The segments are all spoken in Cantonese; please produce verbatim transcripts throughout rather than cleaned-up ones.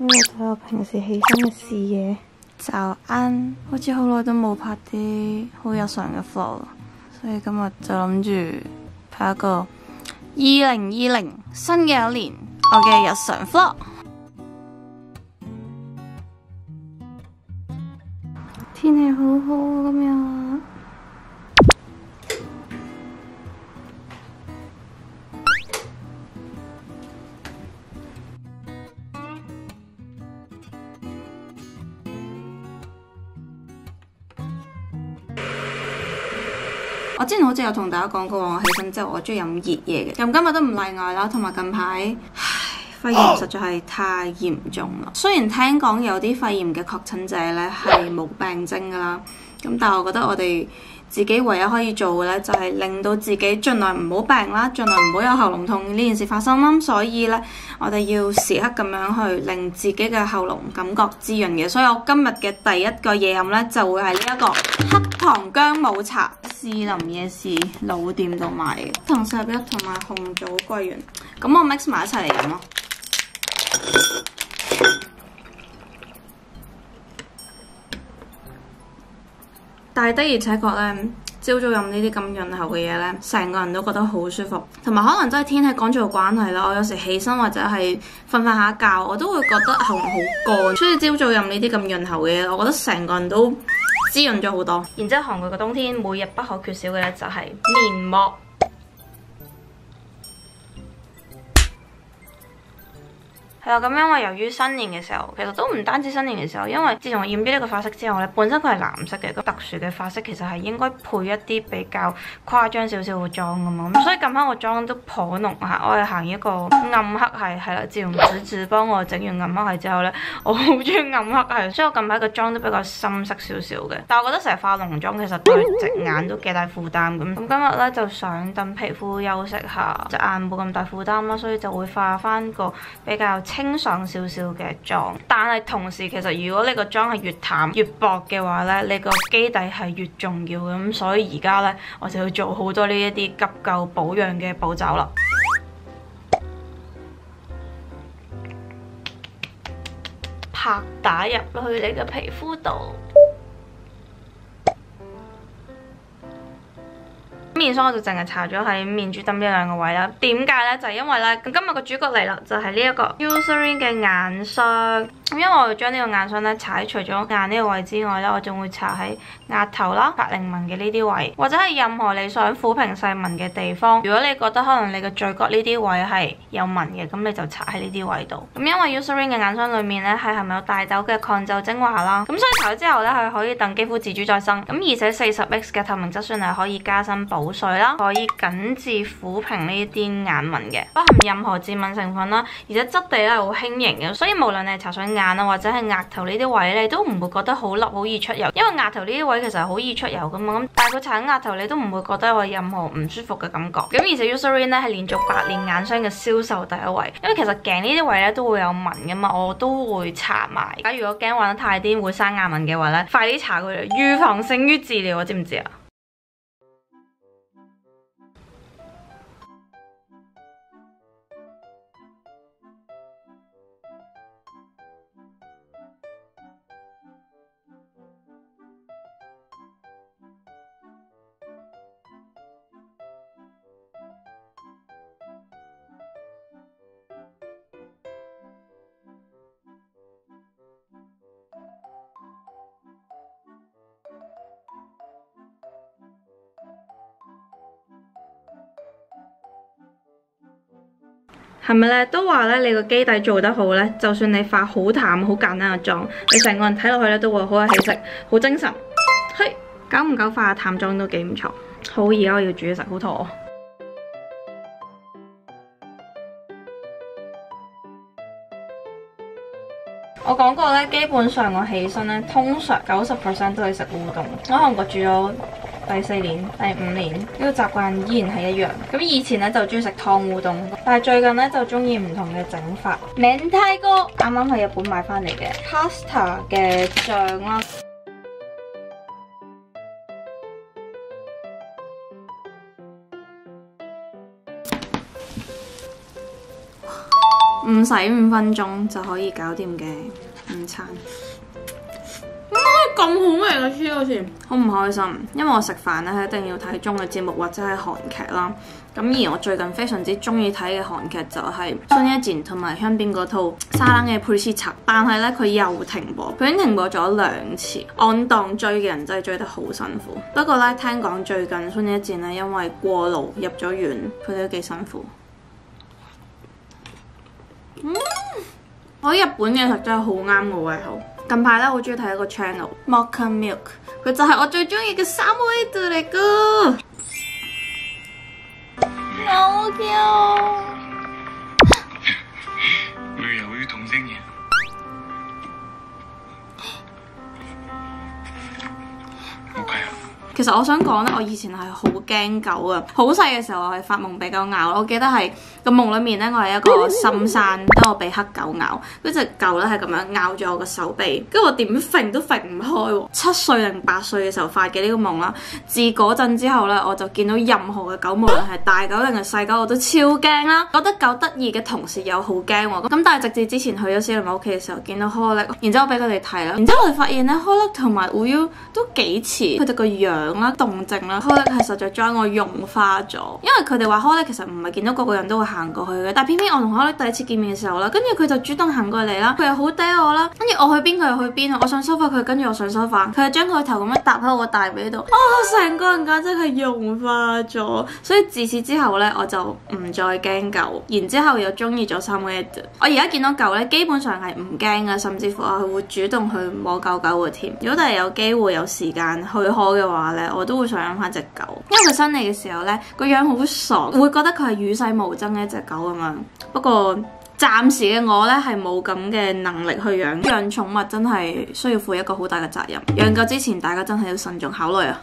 呢個就係我平時起身嘅視野。早安，好似好耐都冇拍啲好日常嘅 vlog，所以今日就諗住拍一個二零二零新嘅一年我嘅日常 vlog。天氣好好咁樣。我之前好似有同大家講過，我起身之後我中意飲熱嘢嘅，咁今日都唔例外啦。同埋近排，唉，肺炎實在係太嚴重啦。雖然聽講有啲肺炎嘅確診者咧係冇病徵噶啦，咁但係我覺得我哋自己唯一可以做嘅咧，就係令到自己盡量唔好病啦，盡量唔好有喉嚨痛呢件事發生啦。所以咧，我哋要時刻咁樣去令自己嘅喉嚨感覺滋潤嘅。所以我今日嘅第一個夜飲咧，就會係呢一個黑糖薑母茶。士林夜市老店度買嘅，同十一同埋紅棗桂圓，咁我 mix 埋一齊嚟飲咯。但係的而且確咧，朝早飲呢啲咁潤喉嘅嘢咧，成個人都覺得好舒服。同埋可能真係天氣乾燥嘅關係啦，我有時起身或者係瞓瞓下覺，我都會覺得喉嚨好乾。所以朝早飲呢啲咁潤喉嘅嘢，我覺得成個人都滋潤咗好多。然之後韓國嘅冬天每日不可缺少嘅咧就係面膜。係啊，咁因為由於新年嘅時候，其實都唔單止新年嘅時候，因為自從我染咗呢個髮色之後咧，本身佢係藍色嘅，個特殊嘅髮色其實係應該配一啲比較誇張少少嘅妝噶嘛，咁所以近排我妝都頗濃下，我係行一個暗黑系，係啦，自從子子幫我整完暗黑系之後咧，我好中意暗黑系，所以我近排個妝都比較深色少少嘅，但係我覺得成日化濃妝其實對隻眼都幾大負擔咁，咁今日咧就想等皮膚休息下，隻眼冇咁大負擔啦，所以就會化翻個比較清爽少少嘅妝，但係同時其實如果你個妝係越淡越薄嘅話咧，你個基底係越重要嘅，咁所以而家咧我就要做好多呢一啲急救保養嘅步驟啦。拍打入去你嘅皮膚度。面霜我就淨係搽咗喺面珠墩呢兩個位啦。點解呢？就係、是、因為咧，咁今日個主角嚟啦，就係呢一個 Eucerin 嘅眼霜。咁因為我會將呢個眼霜咧搽喺除咗眼呢個位之外咧，我仲會搽喺額頭啦、法令紋嘅呢啲位，或者係任何你想撫平細紋嘅地方。如果你覺得可能你個嘴角呢啲位係有紋嘅，咁你就搽喺呢啲位度。咁因為 Eucerin 嘅眼霜裡面咧係含有大豆嘅抗皺精華啦，咁所以搽咗之後咧係可以等肌膚自主再生。咁而且四十 X 嘅透明質酸係可以加深保水啦，可以緊緻撫平呢啲眼紋嘅，不含任何致敏成分啦，而且質地咧係好輕盈嘅，所以無論你係搽上眼啊或者係額頭呢啲位你都唔會覺得好笠好易出油，因為額頭呢啲位其實係好易出油噶嘛，咁但係佢搽喺額頭你都唔會覺得有任何唔舒服嘅感覺。咁而且 Eucerin 咧係連續八年眼霜嘅銷售第一位，因為其實頸呢啲位咧都會有紋噶嘛，我都會搽埋。假如如果驚玩得太癲會生眼紋嘅話咧，快啲搽佢，預防勝於治療，知唔知啊？係咪咧？都話咧，你個基底做得好咧，就算你化好淡、好簡單嘅妝，你成個人睇落去咧都會好有氣色、好精神。嘿，久唔久化淡妝都幾唔錯。好，而家我要煮嘢食，好肚餓。我講過咧，基本上我起身咧，通常九十 percent 都係食烏冬。我喺韓國住咗第四年、第五年，呢個習慣依然係一樣。咁以前咧就中意食湯烏冬，但係最近咧就中意唔同嘅整法。明太哥啱啱喺日本買翻嚟嘅 pasta 嘅醬啦。 唔使五分鐘就可以搞掂嘅午餐。點解咁好味嘅黐好似？好唔開心，因為我食飯咧係一定要睇綜藝節目或者係韓劇啦。咁而我最近非常之中意睇嘅韓劇就係孫一賢同埋香邊嗰套《沙冷嘅佩斯茶》，但係咧佢又停播，佢已經停播咗兩次。按檔追嘅人真係追得好辛苦。不過咧聽講最近孫一賢咧因為過勞入咗院，佢哋都幾辛苦。嗯，我覺得日本嘢食真係好啱我胃口。近排咧好中意睇一個 channel Mocha Milk， 佢就係我最中意嘅三位度嚟噶，好 Q。 왜 우리 동생이야？ 모카야。 其實我想講咧，我以前係好驚狗啊！好細嘅時候我係發夢俾狗咬，我記得係個夢裡面咧，我係一個深山，等我俾黑狗咬，嗰隻狗咧係咁樣咬咗我個手臂，跟住我點揈都揈唔開喎。七歲定八歲嘅時候發嘅呢個夢啦，自嗰陣之後咧，我就見到任何嘅狗，無論係大狗定係細狗，我都超驚啦！覺得狗得意嘅同時又好驚喎。咁但係直至之前去咗小鄰屋企嘅時候，見到開力，然之後俾佢哋睇啦，然之後我哋發現咧，開力同埋烏優都幾似，佢哋個樣啦、動靜啦，開力係實在將我融化咗。因為佢哋話開力其實唔係見到個個人都會行過去嘅，但偏偏我同開力第一次見面嘅時候啦，跟住佢就主動行過嚟啦，佢又好嗲我啦，跟住我去邊佢又去邊，我想梳化佢，跟住我想梳化，佢就將佢個頭咁樣搭喺我個大髀度，啊、哦，成個人簡直係融化咗。所以自此之後咧，我就唔再驚狗，然之後又中意咗三個一。我而家見到狗咧，基本上係唔驚嘅，甚至乎我係會主動去摸狗狗嘅添。如果第日有機會有時間許可嘅話咧，我都會想養翻隻狗，因為佢新嚟嘅時候咧個樣好傻，會覺得佢係與世無爭嘅一隻狗咁樣。不過暫時嘅我咧係冇咁嘅能力去養，養寵物真係需要負一個好大嘅責任。養狗之前，大家真係要慎重考慮啊！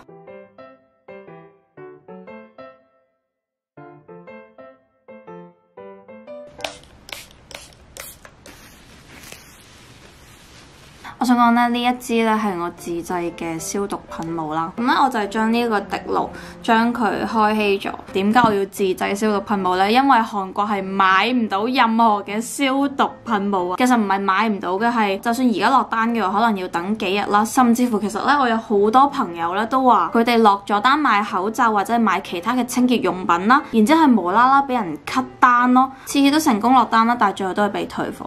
我想講咧，呢一支咧係我自製嘅消毒噴霧啦。咁咧我就係將呢個滴露將佢開稀咗。點解我要自製消毒噴霧呢？因為韓國係買唔到任何嘅消毒噴霧啊。其實唔係買唔到嘅，係就算而家落單嘅話，可能要等幾日啦。甚至乎其實咧，我有好多朋友咧都話佢哋落咗單買口罩或者買其他嘅清潔用品啦，然之後係無啦啦俾人 cut 單咯，次次都成功落單啦，但係最後都係被退貨。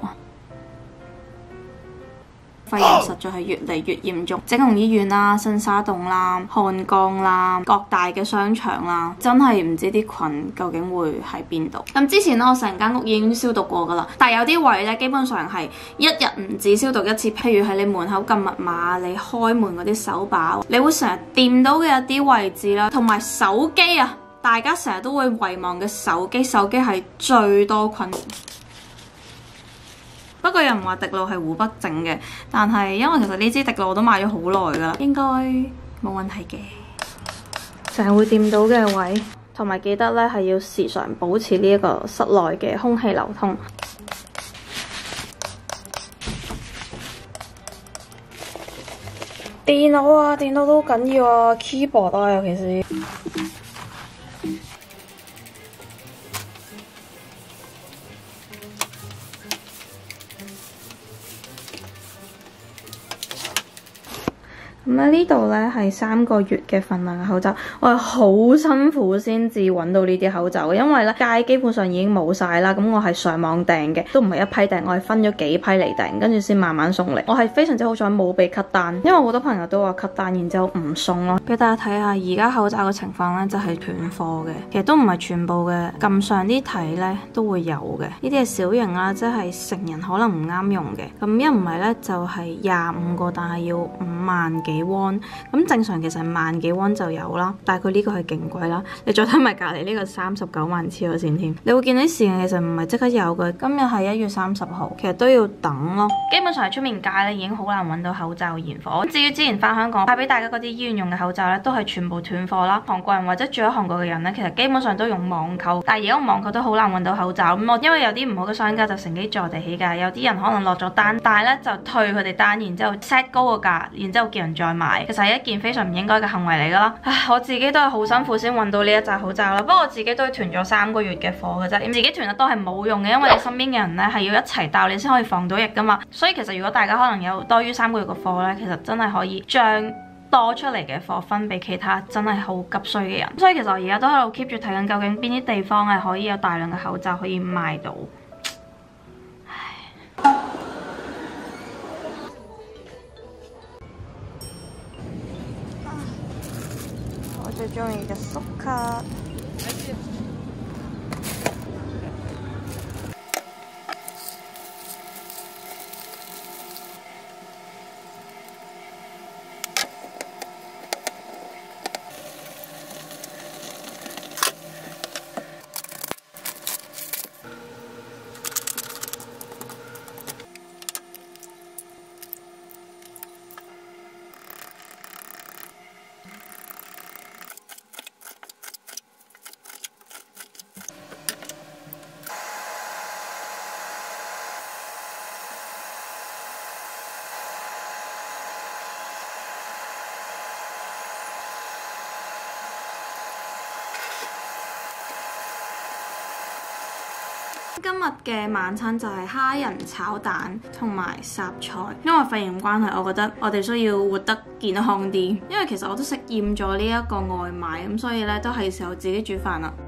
肺炎實在係越嚟越嚴重，整容醫院啦、新沙洞啦、漢江啦、各大嘅商場啦，真係唔知啲菌究竟會喺邊度。咁之前咧，我成間屋已經消毒過噶啦，但係有啲位咧，基本上係一日唔止消毒一次。譬如係你門口撳密碼、你開門嗰啲手把，你會成日掂到嘅一啲位置啦，同埋手機啊，大家成日都會遺忘嘅手機，手機係最多菌。不過有人話滴露係湖北整嘅，但係因為其實呢支滴露我都買咗好耐㗎啦，應該冇問題嘅。成日會掂到嘅位，同埋記得咧係要時常保持呢一個室內嘅空氣流通。電腦啊，電腦都好緊要啊 ，keyboard 啊，尤其是。咁咧呢度咧係三個月嘅份量嘅口罩，我係好辛苦先至揾到呢啲口罩，因為咧街基本上已經冇晒啦。咁我係上網訂嘅，都唔係一批訂，我係分咗幾批嚟訂，跟住先慢慢送嚟。我係非常之好彩冇被 cut 單，因為好多朋友都話 cut 單，然之後唔送咯。俾大家睇下而家口罩嘅情況咧，就係斷貨嘅。其實都唔係全部嘅，撳上啲睇咧都會有嘅。呢啲係小型啦，即係成人可能唔啱用嘅。咁一唔係咧就係廿五個，但係要五萬幾。幾溫咁正常，其實萬幾溫就有啦，但係佢呢個係勁貴啦。你再睇埋隔籬呢個三十九萬黐咗線添，你會見到啲時間其實唔係即刻有嘅。今日係一月三十號，其實都要等咯。基本上喺出面街咧已經好難揾到口罩現貨。至於之前翻香港派俾大家嗰啲醫院用嘅口罩咧，都係全部斷貨啦。韓國人或者住喺韓國嘅人咧，其實基本上都用網購，但係而家網購都好難揾到口罩。咁我因為有啲唔好嘅商家就乘機坐地起價，有啲人可能落咗單，但係咧就退佢哋單，然之後 set 高個價，然之後叫人再再買，其實係一件非常唔應該嘅行為嚟噶啦。唉，我自己都係好辛苦先揾到呢一紮口罩啦，不過我自己都係囤咗三個月嘅貨嘅啫，自己囤得多係冇用嘅，因為你身邊嘅人咧係要一齊戴你先可以防到疫噶嘛。所以其實如果大家可能有多於三個月嘅貨咧，其實真係可以將多出嚟嘅貨分俾其他真係好急需嘅人。所以其實我而家都喺度 keep 住睇緊究竟邊啲地方係可以有大量嘅口罩可以賣到。唉，我最中意嘅粟卡。今日嘅晚餐就係蝦仁炒蛋同埋雜菜。因為肺炎關係，我覺得我哋需要活得健康啲。因為其實我都食厭咗呢一個外賣，咁所以咧都係時候自己煮飯啦。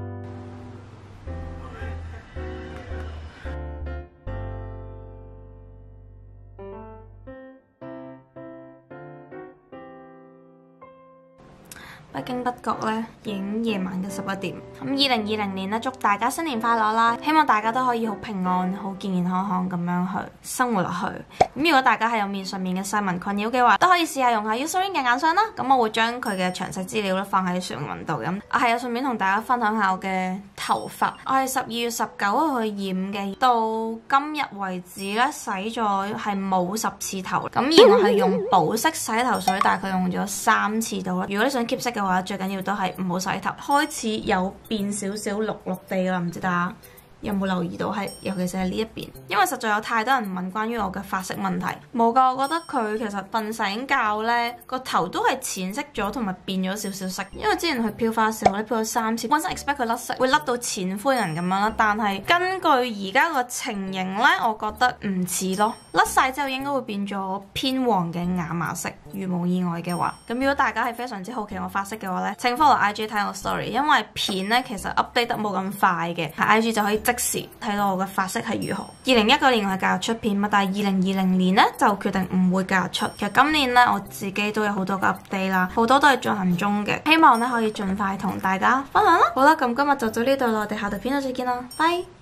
不經不覺咧，已經夜晚嘅十一點。咁二零二零年咧，祝大家新年快樂啦！希望大家都可以好平安、好健健康康咁樣去生活落去。咁如果大家係有面上面嘅細紋困擾嘅話，都可以試下用下 Eucerin 嘅眼霜啦。咁我會將佢嘅詳細資料咧放喺說明文度。咁啊係啊，順便同大家分享下我嘅頭髮。我係十二月十九號去染嘅，到今日為止咧洗咗係冇十次頭。咁而我係用保濕洗頭水，大概用咗三次到啦。如果你想 keep 色嘅話，最緊要都係唔好洗頭。開始有變少少綠綠地啦，唔知大家有冇留意到係，尤其是係呢一邊，因為實在有太多人問關於我嘅髮色問題。冇㗎，我覺得佢其實瞓醒覺咧個頭都係淺色咗，同埋變咗少少色。因為之前去漂髮嘅時候咧，漂咗三次，本身 expect 佢甩色會甩到淺灰人咁樣啦，但係根據而家個情形咧，我覺得唔似咯。甩晒之後應該會變咗偏黃嘅亞麻色，如冇意外嘅話。咁如果大家係非常之好奇我髮色嘅話咧，請 follow I G 睇我 story， 因為片咧其實 update 得冇咁快嘅，喺 I G 就可以即時睇到我嘅髮色係如何。二零一九年我係繼續出片嘛，但係二零二零年咧就決定唔會繼續出。其實今年咧我自己都有好多個 update 啦，好多都係進行中嘅，希望咧可以盡快同大家分享啦。好啦，咁今日就到呢度啦，我哋下條片度再見啦，拜。